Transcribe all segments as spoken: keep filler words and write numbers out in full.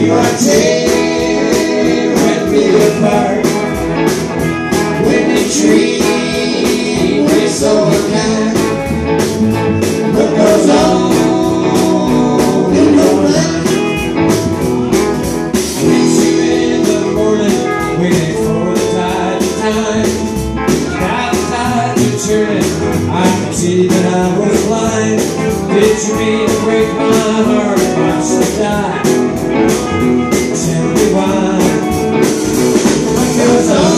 You are tearing me apart. When you treat me so unkind, what goes on in your mind? Meet you in the morning, waiting for the tide to time. Now the tides are turning, I can see that I was blind. Did you mean to break my heart, watch me die? Tell me why. What goes on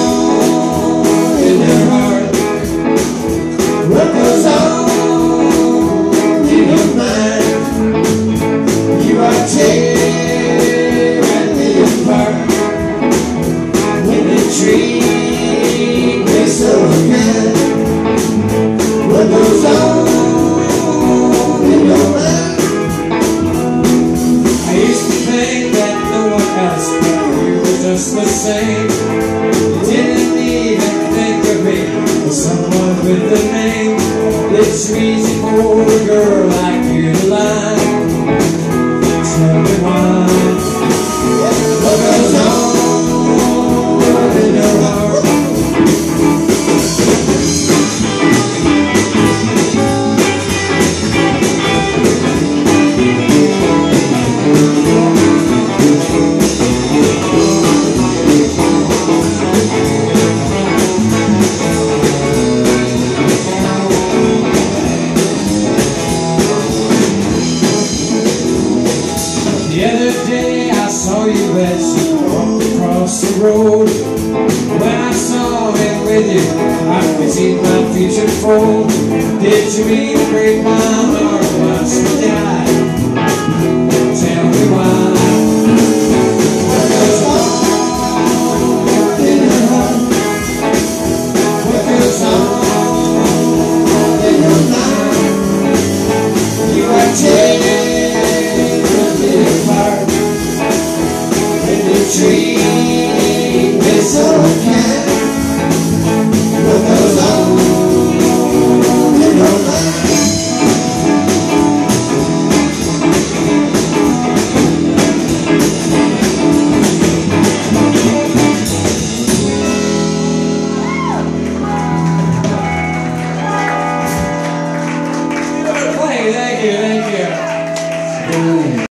in your heart? What goes on in your mind? You are tearing me apart. When you treat me so unkind, what goes on in your mind? I used to think that no one else but you was just the same. You didn't even think of me as someone with a name. It's easy for a girl like you to lie. Tell me why. What goes on in your heart? The other day I saw you as you walked across the road. When I saw him with you, I could see my future fold. Did you mean to break my heart once you died?